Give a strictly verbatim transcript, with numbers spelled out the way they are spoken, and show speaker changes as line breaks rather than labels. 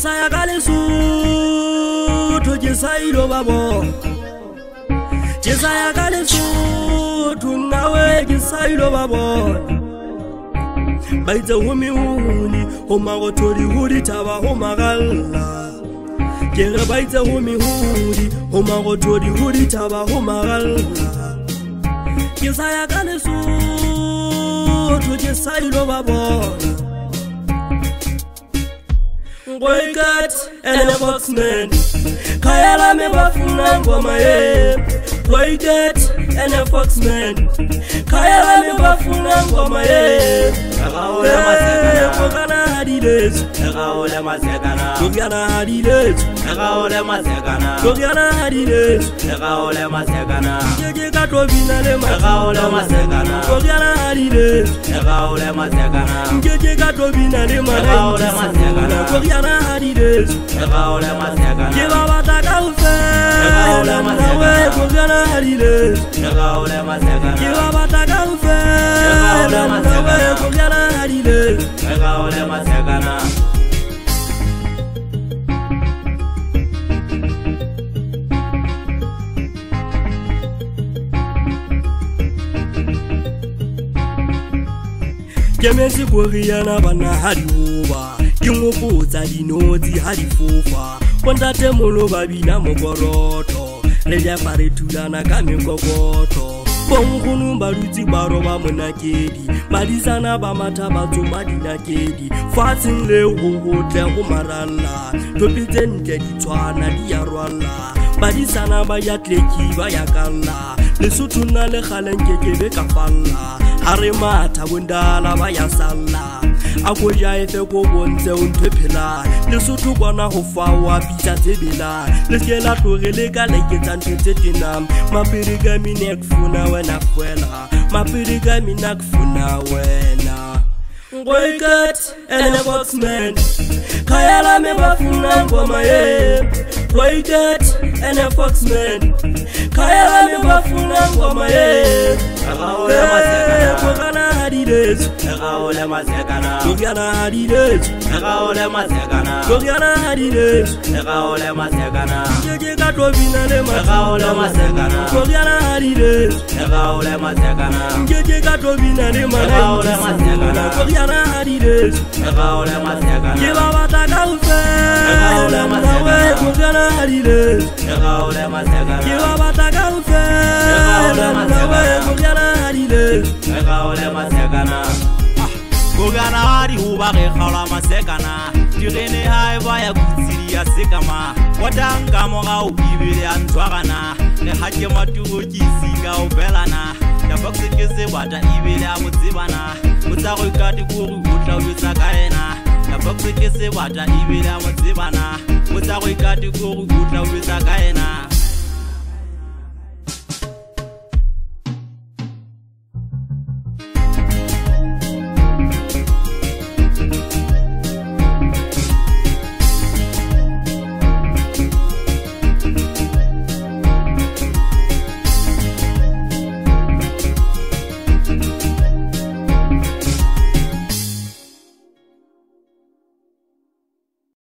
saya kali Lesotho ke sailo babo ke saya kali Lesotho nawe ke sailo babo baitse humi huni homa go tori hudi taba homa galla ke re baitse humi hudi homa go tori hudi taba homa galla ke saya kali Lesotho ke sailo babo Boy cut and a boxman Kayala me bafuna ngoma ye Boy cut and a boxman Kayala me bafuna ngoma ye Kagaola masegana Kogana hadides Kagaola masegana Kogana hadides Kagaola masegana Kogana hadides Kagaola masegana Jeje kato binale Kagaola masegana Kogana hadides Kagaola masegana Jeje kato binale Kagaola masegana Kogana hadides Kagaola masegana Jeba bataka ufe Kagaola masegana Kogana hadides Kagaola masegana Jeba bataka ufe Kagaola masegana Kogana hadides Kagaola masegana Kemesi Koreana bana hadi uba Kingopotsa dinotsi hadi fofa Kontate molo babina mogoroto Leja pare tulana ka mekokoto Bongunu barutsi baro ba monakedi Madisana ba mata batso madinakedi Fatsin le ho tle go maralla Topitse ntle di tshwana di ya rwalla Badisana ba ya tleki ba ya kalla Lesotho na le kgalenkekebe ka falla Hare mata bondala ba ya salla Ako jaefe ko bonte untwe phela Lesotho kwana ho fawa pitsa tsebela Lekela tlore le ka leketsa ntse tena Mapirika mina kufuna wena fwela Mapirika mina kufuna wena Boy cut and a boxman Kayala me bafuna ngoma ye Boy cut and a boxman Kayala me bafuna ngoma ye Kagaola masegana Kogana hadides Kagaola masegana Kogana hadides Kagaola masegana Kogana hadides Kagaola masegana Jeje kato binale Kagaola masegana Kogana hadides Kagaola masegana Jeje kato binale Kagaola masegana Kogana hadides Kagaola masegana Jeba bataka ufe Kagaola masegana Kogana hadides Kagaola masegana Jeba bataka ufe Kagaola masegana Kogana hadides Kagaola masegana Kogana hadi huba ge khala masegana Tirene hai baya kutsiri ya sekama Wadanga moga ubibile antwagana Le hake matugo kisika ubelana Ya bakse kese wada ibile amutsibana Mutsago ikati kuru utla uyusa kaena Ya bakse kese wada ibile amutsibana Mutsago ikati kuru utla uyusa kaena